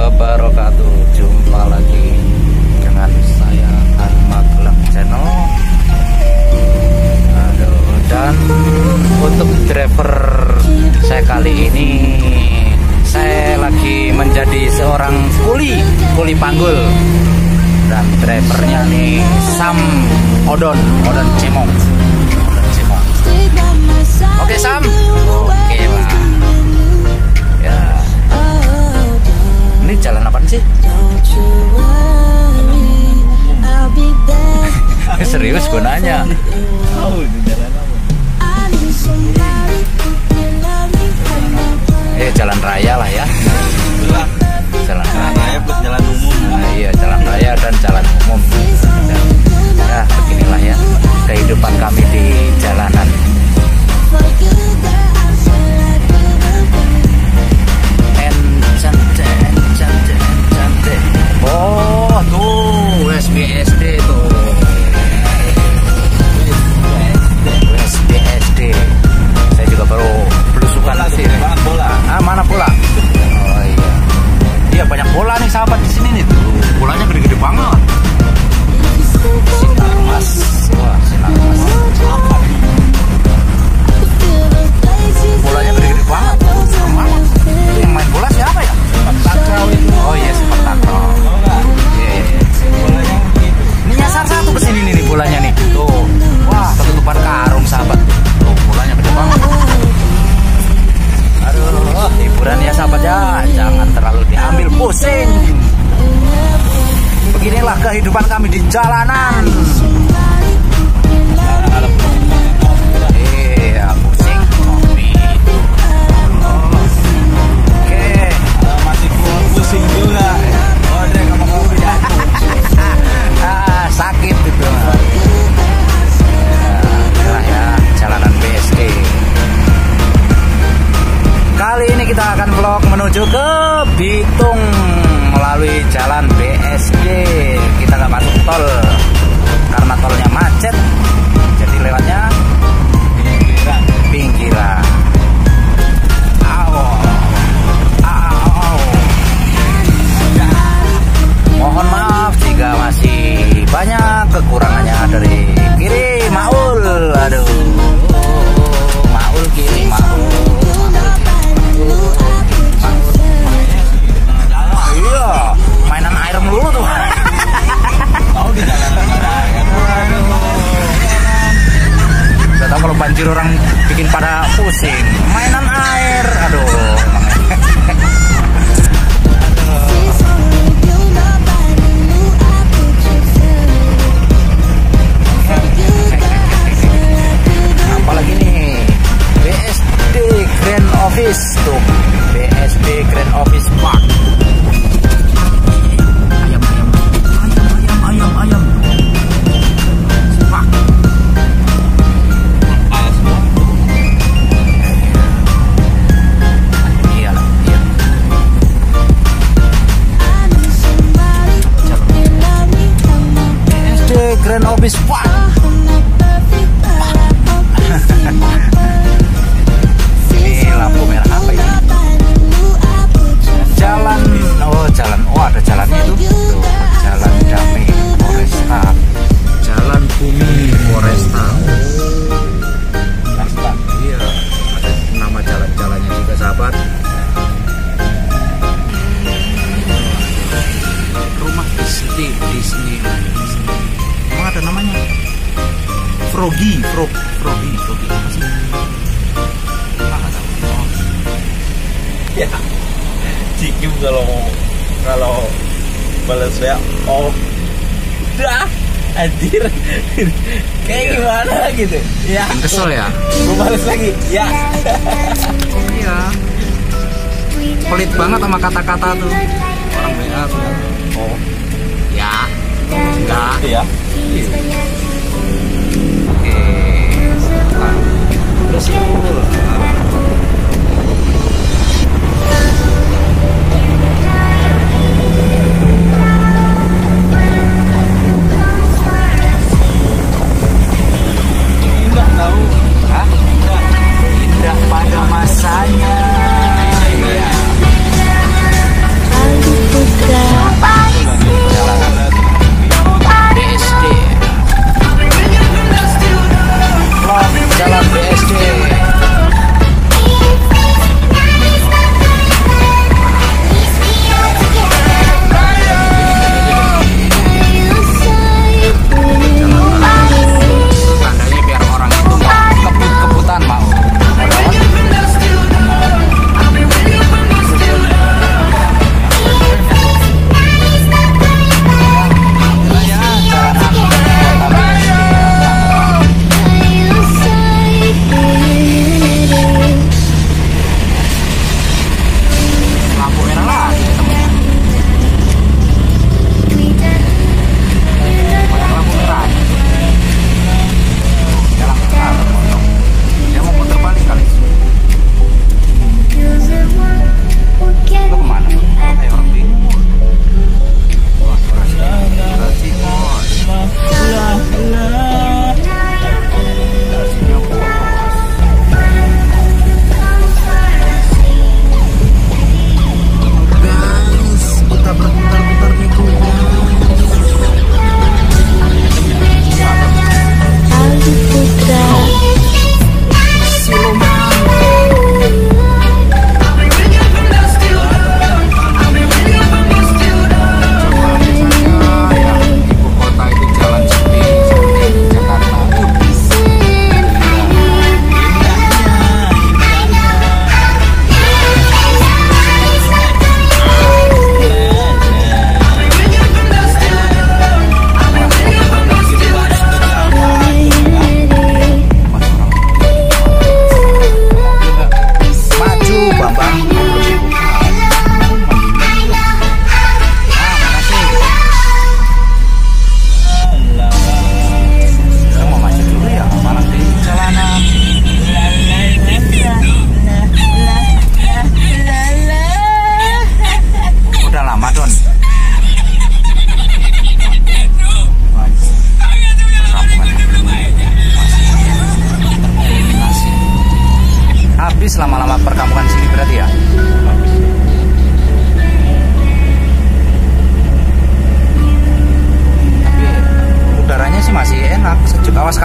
wabarakatuh. Jumpa lagi dengan saya Magelang Channel. Dan untuk driver saya kali ini, saya lagi menjadi seorang kuli panggul. Dan drivernya nih Sam Odon Cimong. Oke Sam. Oke lah. Ya. Ini jalan apa sih? Serius gue nanya. Oh, ini jalan apa? Jalan raya lah ya. Jalan raya plus jalan umum. Nah, iya, jalan raya dan jalan umum. Ya, beginilah ya kehidupan kami di jalanan. Cantik. Oh, tuh SBSD tuh. SBSD. Saya juga baru belusukan sih. Bola. Ah, mana bola? Oh iya. Iya, banyak bola nih sahabat di sini nih tuh. Bolanya gede-gede banget. Sinar Mas. Wah, Sinar Mas. Apa nih? Bolanya gede-gede banget. Kemana? Yang main bola siapa ya? Sepak takraw itu. Oh iya, sepak takraw. Iya. Bolanya gitu. Ini nyasar satu ke sini nih bolanya nih. Tuh. Wah, ketutupan karung sahabat. Tuh, bolanya gede banget. Aduh, hiburan ya sahabat ya. Jangan terlalu diambil pusing. Beginilah kehidupan kami di jalanan. Iya, pusing. Oke. Masih pusing juga. Oh, Dre, kamu ya. Sakit itu. Ya, jalanan BSD. Kali ini kita akan vlog menuju ke Bitung melalui jalan BSD. Kita nggak masuk tol karena tolnya macet. Jadi lewatnya pinggiran. Mohon maaf jika masih banyak kekurangannya dari kiri Maul. Aduh, Maul kiri Maul. Iya, mainan air melulu tuh. Tahu di jalanan raya. Gak tau kalau banjir orang bikin pada pusing. Mainan air, aduh. Apalagi nih, BSD Grand Office tuh, BSD Grand Office Park. Ayam. Park. Iya. BSD Grand Office Park. Ini lampu merah apa ini? Jalan, ada jalannya itu. Tuh, Jalan Damai Foresta. Jalan Bumi Foresta. Iya, ada nama jalan-jalannya juga sahabat. Rumah Disney. Emang ada namanya? Froggy apa sih? Nggak tahu. Oh. Ya. Cikim kalau balas ya. Oh. Udah. Anjir. Kayak gimana gitu. Ya. Kesel ya? Gue balas lagi. Ya. Iya. Pelit banget sama kata-kata tuh. Orang WA tuh. Oh. Ya. Enggak. Ya. Oke. Terus Enggak tahu. Hah? Indah pada masanya. Iya.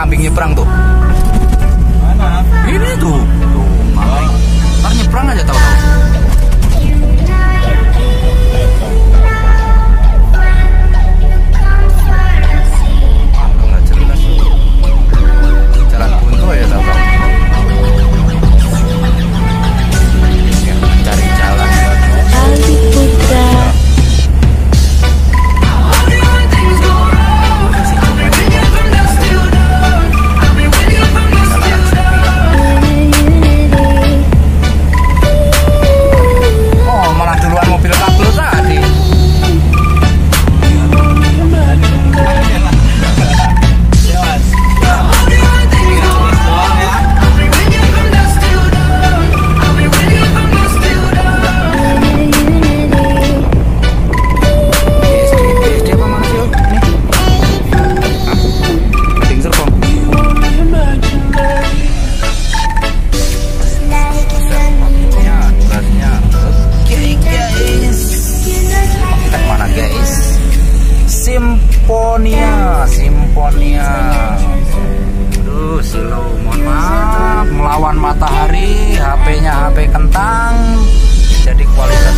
kambing nyebrang tuh. Mana? Ini tuh kambing. Ntar nyebrang aja tahu-tahu. Nggak jelas. Jalan buntu ya tahu-tahu. Ya, cari jalan. Aldi Putra. Oh, malah duluan mobil kabel tadi. Ya mas. Tulis doang ya. BSD apa Mas Yo? Nih. Ting Serpong. Ya, tugasnya. Oke guys. Kita kemana guys? Simponia. Aduh, slow. Mohon maaf, melawan matahari. HP-nya HP kentang. Jadi kualitas